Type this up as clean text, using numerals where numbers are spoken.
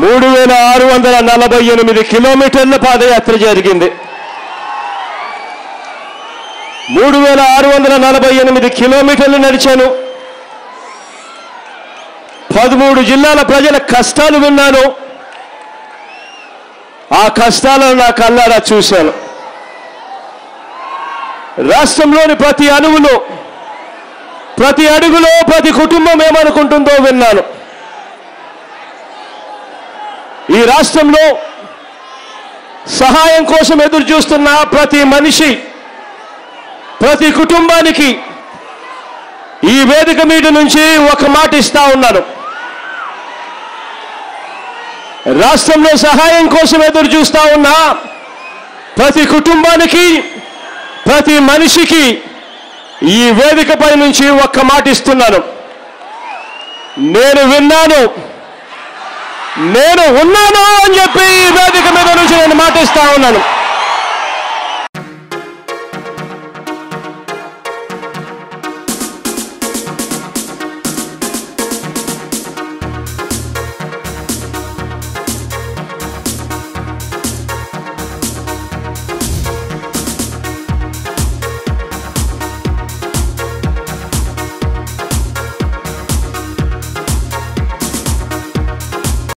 3648 కిలోమీటర్ల పాదయాత్ర జరిగింది. 3648 కిలోమీటర్లు నడిచాను. 13 జిల్లాల ప్రజల కష్టాలు విన్నాను. ఆ కష్టాలను నా కళ్ళారా చూశాను. రాష్ట్రంలోని ప్రతి అణువులో, ప్రతి అడుగులో ప్రతి కుటుంబం ఏమనుకుంటుందో విన్నాను. ఈ రాష్ట్రంలో సహాయం కోసం ఎదురు చూస్తున్న ప్రతి మనిషి, ప్రతి కుటుంబానికి ఈ వేదిక మీద నుంచి ఒక మాట ఇస్తా ఉన్నాను. రాష్ట్రంలో సహాయం కోసం ఎదురు చూస్తా ఉన్న ప్రతి కుటుంబానికి, ప్రతి మనిషికి ఈ వేదికపై నుంచి ఒక్క మాట ఇస్తున్నాను. నేను విన్నాను, నేను ఉన్నాను అని చెప్పి ఈ వేదిక మీద నుంచి నేను మాట ఇస్తా ఉన్నాను.